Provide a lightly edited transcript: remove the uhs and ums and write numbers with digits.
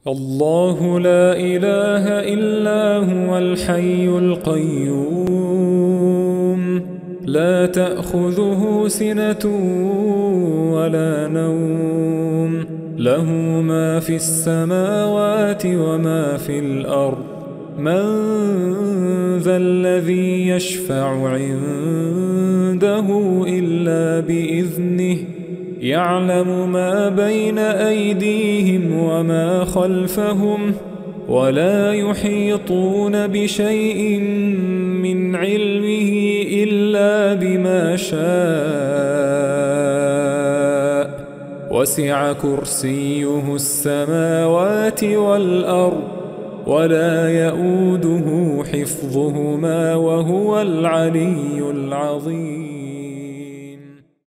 الله لا إله إلا هو الحي القيوم لا تأخذه سنة ولا نوم له ما في السماوات وما في الأرض من ذا الذي يشفع عنده إلا بإذنه يعلم ما بين أيديهم وما خلفهم ولا يحيطون بشيء من علمه إلا بما شاء وسع كرسيه السماوات والأرض ولا يؤوده حفظهما وهو العلي العظيم.